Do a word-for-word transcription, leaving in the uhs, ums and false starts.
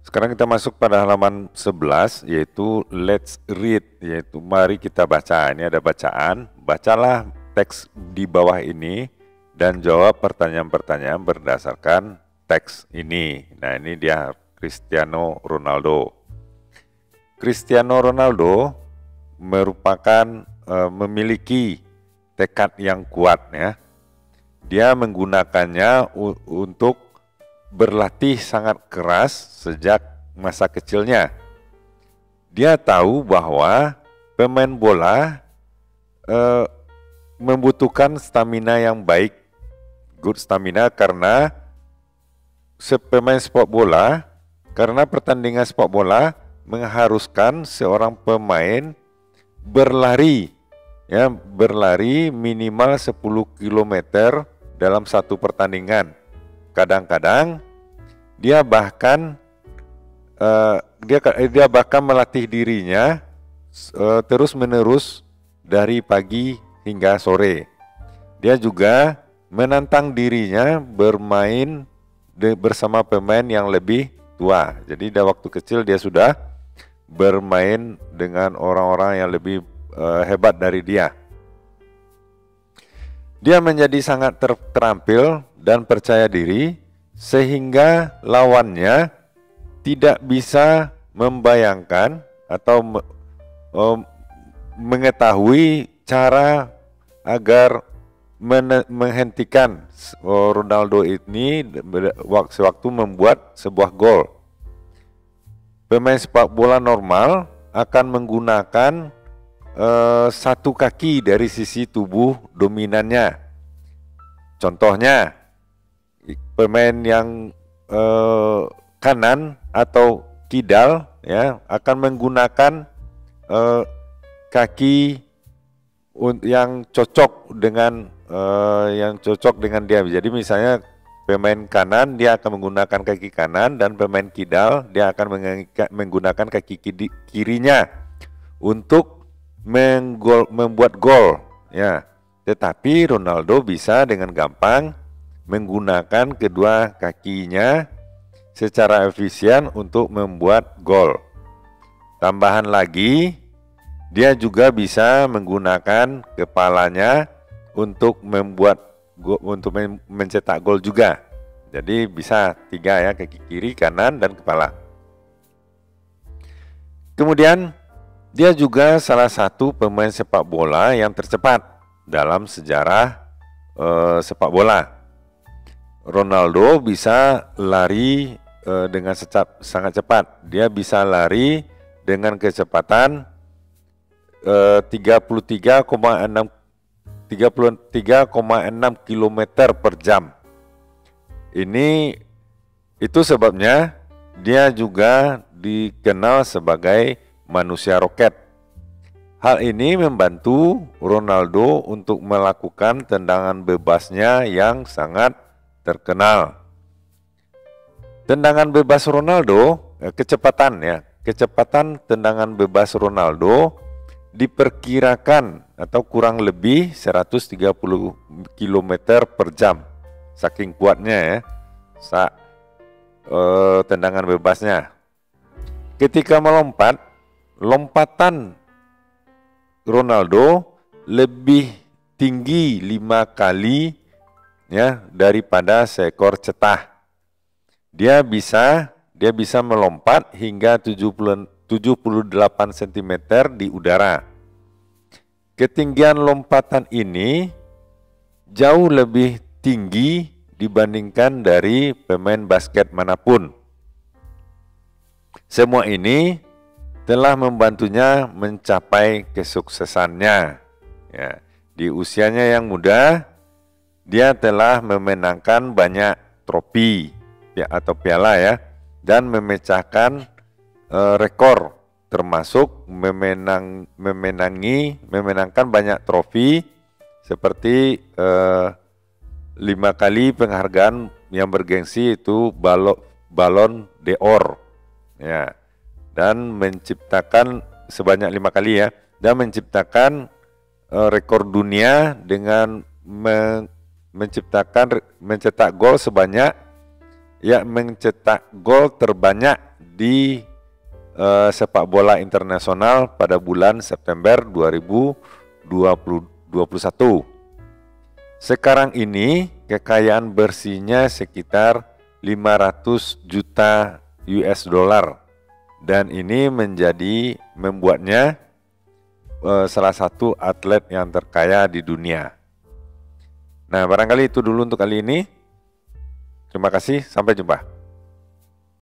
Sekarang kita masuk pada halaman sebelas, yaitu let's read, yaitu mari kita baca. Ini ada bacaan, bacalah teks di bawah ini dan jawab pertanyaan-pertanyaan berdasarkan teks ini. Nah, ini dia Cristiano Ronaldo. Cristiano Ronaldo merupakan e, memiliki tekad yang kuat ya. Dia menggunakannya untuk berlatih sangat keras sejak masa kecilnya. Dia tahu bahwa pemain bola eh, membutuhkan stamina yang baik, good stamina, karena pemain sepak bola, karena pertandingan sepak bola mengharuskan seorang pemain berlari, ya, berlari minimal sepuluh kilometer dalam satu pertandingan. Kadang-kadang dia bahkan uh, dia dia bahkan melatih dirinya uh, terus-menerus dari pagi hingga sore. Dia juga menantang dirinya bermain de, bersama pemain yang lebih tua. Jadi dari waktu kecil dia sudah bermain dengan orang-orang yang lebih uh, hebat dari dia. Dia menjadi sangat ter terampil dan percaya diri sehingga lawannya tidak bisa membayangkan atau me um, mengetahui cara agar menghentikan Ronaldo ini sewaktu membuat sebuah gol. Pemain sepak bola normal akan menggunakan Uh, satu kaki dari sisi tubuh dominannya. Contohnya, pemain yang uh, kanan atau kidal ya akan menggunakan uh, kaki yang cocok dengan uh, yang cocok dengan dia. Jadi misalnya pemain kanan dia akan menggunakan kaki kanan, dan pemain kidal dia akan menggunakan kaki kirinya untuk Menggol, membuat gol ya. Tetapi Ronaldo bisa dengan gampang menggunakan kedua kakinya secara efisien untuk membuat gol. Tambahan lagi, dia juga bisa menggunakan kepalanya untuk membuat untuk mencetak gol juga. Jadi bisa tiga ya, kaki kiri, kanan, dan kepala. Kemudian dia juga salah satu pemain sepak bola yang tercepat dalam sejarah eh, sepak bola. Ronaldo bisa lari eh, dengan secap, sangat cepat. Dia bisa lari dengan kecepatan eh, tiga puluh tiga koma enam kilometer per jam. Ini itu sebabnya dia juga dikenal sebagai manusia roket. Hal ini membantu Ronaldo untuk melakukan tendangan bebasnya yang sangat terkenal. Tendangan bebas Ronaldo, eh, kecepatan ya, kecepatan tendangan bebas Ronaldo diperkirakan atau kurang lebih seratus tiga puluh kilometer per jam. Saking kuatnya ya, sa, eh, tendangan bebasnya. Ketika melompat, lompatan Ronaldo lebih tinggi lima kali ya daripada seekor cetah. Dia bisa dia bisa melompat hingga tujuh puluh delapan sentimeter di udara. Ketinggian lompatan ini jauh lebih tinggi dibandingkan dari pemain basket manapun. Semua ini telah membantunya mencapai kesuksesannya. Ya, di usianya yang muda, dia telah memenangkan banyak trofi ya, atau piala ya, dan memecahkan uh, rekor, termasuk memenang, memenangi, memenangkan banyak trofi seperti uh, lima kali penghargaan yang bergengsi itu Ballon Ballon d'Or, ya. Dan menciptakan sebanyak lima kali ya, dan menciptakan uh, rekor dunia dengan me menciptakan mencetak gol sebanyak ya mencetak gol terbanyak di uh, sepak bola internasional pada bulan September dua ribu dua puluh satu. Sekarang ini kekayaan bersihnya sekitar lima ratus juta U S dollar dan ini menjadi membuatnya uh, salah satu atlet yang terkaya di dunia. Nah, barangkali itu dulu untuk kali ini. Terima kasih, sampai jumpa.